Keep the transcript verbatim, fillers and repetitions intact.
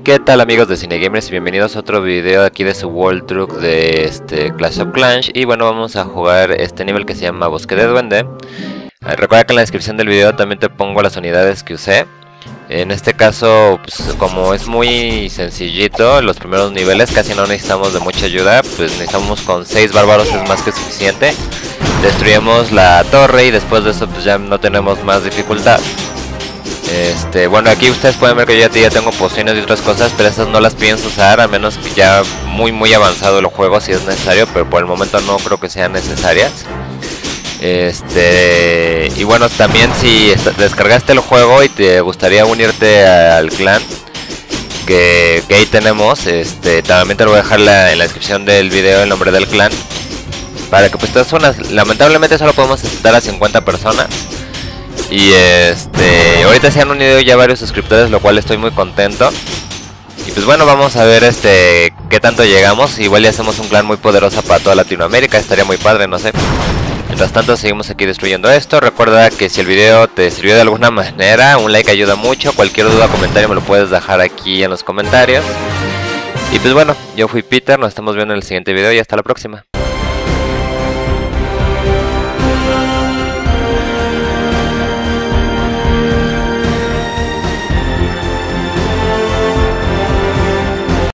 ¿Qué tal amigos de Cinegamers? Y bienvenidos a otro video aquí de su World Truck de este Clash of Clans. Y bueno, vamos a jugar este nivel que se llama Bosque de Duende. eh, Recuerda que en la descripción del video también te pongo las unidades que usé. En este caso, pues, como es muy sencillito, los primeros niveles casi no necesitamos de mucha ayuda. Pues necesitamos con seis bárbaros es más que suficiente. Destruimos la torre y después de eso pues ya no tenemos más dificultad. Este, bueno, aquí ustedes pueden ver que yo ya tengo pociones y otras cosas, pero esas no las pienso usar, a menos que ya muy muy avanzado el juego si es necesario, pero por el momento no creo que sean necesarias. Este, y bueno, también si descargaste el juego y te gustaría unirte al clan que, que ahí tenemos, este, también te lo voy a dejar la, en la descripción del video el nombre del clan, para que pues te unas. Lamentablemente solo podemos aceptar a cincuenta personas. Y este, ahorita se han unido ya varios suscriptores, lo cual estoy muy contento. Y pues bueno, vamos a ver este qué tanto llegamos. Igual ya hacemos un clan muy poderoso para toda Latinoamérica, estaría muy padre, no sé. Mientras tanto seguimos aquí destruyendo esto. Recuerda que si el video te sirvió de alguna manera, un like ayuda mucho. Cualquier duda o comentario me lo puedes dejar aquí en los comentarios. Y pues bueno, yo fui Peter, nos estamos viendo en el siguiente video y hasta la próxima.